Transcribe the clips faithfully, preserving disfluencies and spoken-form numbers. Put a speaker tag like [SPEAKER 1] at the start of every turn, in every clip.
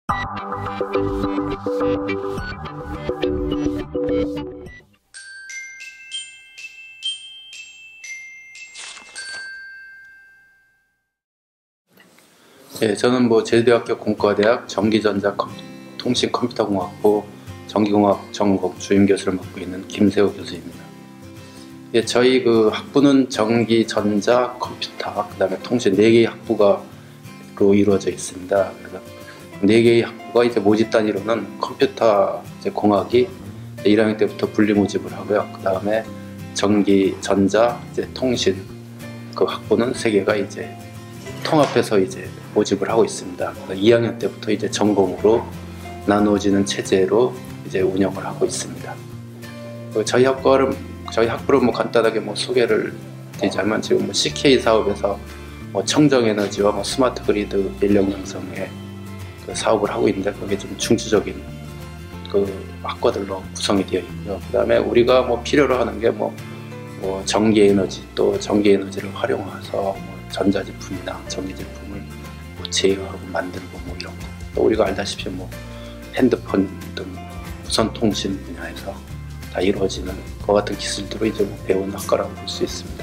[SPEAKER 1] 예, 저는 뭐 제주대학교 공과대학 전기전자 통신 컴퓨터공학부 전기공학 전공 주임 교수를 맡고 있는 김세호 교수입니다. 예, 저희 그 학부는 전기, 전자, 컴퓨터, 그 다음에 통신 네 개의 학부가로 이루어져 있습니다. 그래서 네 개의 학부가 이제 모집 단위로는 컴퓨터 이제 공학이 이제 일 학년 때부터 분리 모집을 하고요. 그 다음에 전기, 전자, 이제 통신 그 학부는 세 개가 이제 통합해서 이제 모집을 하고 있습니다. 이 학년 때부터 이제 전공으로 나누어지는 체제로 이제 운영을 하고 있습니다. 저희 학과를 저희 학부를 뭐 간단하게 뭐 소개를 드리자면 지금 뭐 씨케이 사업에서 뭐 청정에너지와 뭐 스마트 그리드 인력 양성의 그 사업을 하고 있는데 그게 좀 중추적인 그 학과들로 구성이 되어 있고요. 그 다음에 우리가 뭐 필요로 하는 게 뭐 뭐 전기 에너지 또 전기 에너지를 활용해서 뭐 전자제품이나 전기제품을 뭐 제어하고 만들고 뭐 이런 거. 또 우리가 알다시피 뭐 핸드폰 등 무선통신 분야에서 다 이루어지는 그 같은 기술들을 이제 뭐 배운 학과라고 볼 수 있습니다.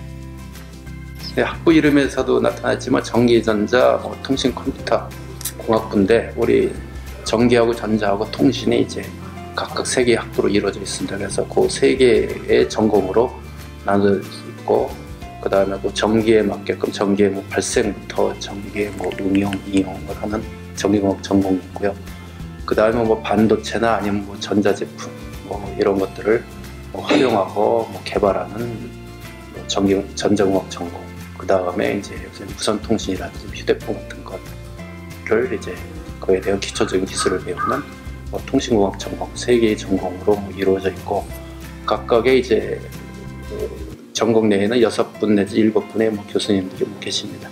[SPEAKER 1] 네, 학부 이름에서도 나타났지만 전기전자 뭐 통신 컴퓨터 공학부인데 우리 전기하고 전자하고 통신이 이제 각각 세 개의 학부로 이루어져 있습니다. 그래서 그 세 개의 전공으로 나눌 수 있고 그 다음에 그 전기에 맞게끔 전기의 뭐 발생부터 전기의 뭐 응용, 이용을 하는 전기공학 전공이 있고요. 그 다음에 뭐 반도체나 아니면 뭐 전자제품 뭐 이런 것들을 뭐 활용하고 뭐 개발하는 뭐 전기 전자공학 전공. 그 다음에 이제 요새 무선통신이라든지 휴대폰 같은 것을 이제 그에 대한 기초적인 기술을 배우는 뭐 통신공학 전공 세 개의 전공으로 뭐 이루어져 있고 각각의 이제 그 전공 내에는 여섯 분 내지 일곱 분의 뭐 교수님들이 뭐 계십니다.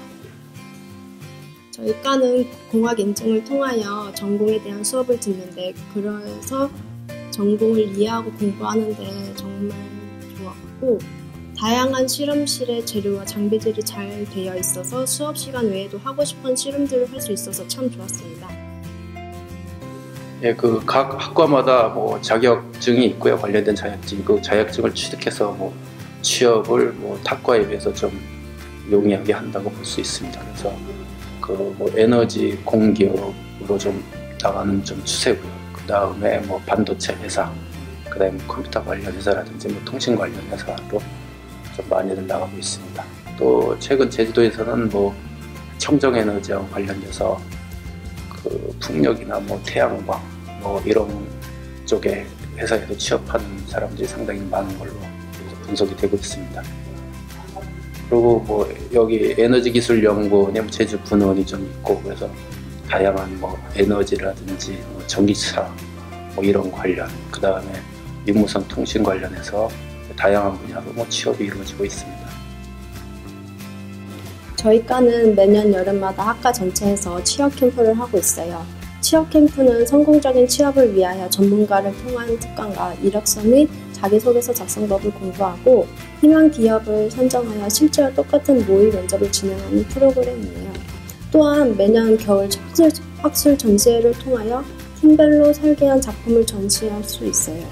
[SPEAKER 2] 저희 과는 공학 인증을 통하여 전공에 대한 수업을 듣는데 그래서 전공을 이해하고 공부하는데 정말 좋았고 다양한 실험실의 재료와 장비들이 잘 되어 있어서 수업 시간 외에도 하고 싶은 실험들을 할 수 있어서 참 좋았습니다.
[SPEAKER 1] 예, 그 각 학과마다 뭐 자격증이 있고요. 관련된 자격증, 그 자격증을 취득해서 뭐 취업을 뭐 타과에 비해서 좀 용이하게 한다고 볼 수 있습니다. 그래서 그 뭐 에너지 공기업으로 좀 나가는 좀 추세고요. 그 다음에 뭐 반도체 회사, 그 다음에 컴퓨터 관련 회사라든지 뭐 통신 관련 회사로 좀 많이들 나가고 있습니다. 또 최근 제주도에서는 뭐 청정에너지와 관련돼서 그 풍력이나 뭐 태양광 뭐 이런 쪽에 회사에도 취업하는 사람들이 상당히 많은 걸로 분석이 되고 있습니다. 그리고 뭐 여기 에너지기술연구원에 제주 분원이 좀 있고 그래서 다양한 뭐 에너지라든지 뭐 전기차 뭐 이런 관련 그 다음에 유무선 통신 관련해서 다양한 분야로 뭐 취업이 이루어지고 있습니다.
[SPEAKER 2] 저희 과는 매년 여름마다 학과 전체에서 취업 캠프를 하고 있어요. 취업 캠프는 성공적인 취업을 위하여 전문가를 통한 특강과 이력서 및 자기소개서 작성법을 공부하고 희망 기업을 선정하여 실제와 똑같은 모의 면접을 진행하는 프로그램이에요. 또한 매년 겨울 학술, 학술 전시회를 통하여 팀별로 설계한 작품을 전시할 수 있어요.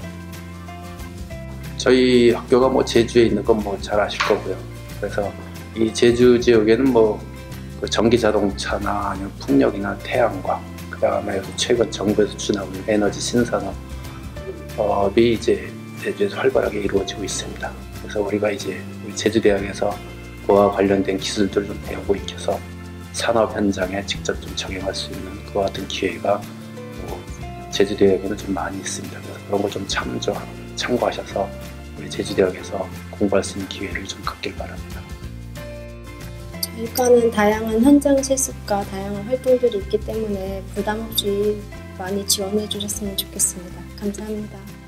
[SPEAKER 1] 저희 학교가 뭐 제주에 있는 건 뭐 잘 아실 거고요. 그래서 이 제주 지역에는 뭐 그 전기 자동차나 아니면 풍력이나 태양광, 그 다음에 최근 정부에서 추진하고 있는 에너지 신산업이 이제 제주에서 활발하게 이루어지고 있습니다. 그래서 우리가 이제 우리 제주대학에서 그와 관련된 기술들을 좀 배우고 익혀서 산업 현장에 직접 좀 적용할 수 있는 그와 같은 기회가 뭐 제주대학에는 좀 많이 있습니다. 그래서 그런 걸 좀 참조, 참고하셔서 우리 제주대학에서 공부할 수 있는 기회를 좀 갖길 바랍니다.
[SPEAKER 2] 저희 과는 다양한 현장 실습과 다양한 활동들이 있기 때문에 부담 없이 많이 지원해 주셨으면 좋겠습니다. 감사합니다.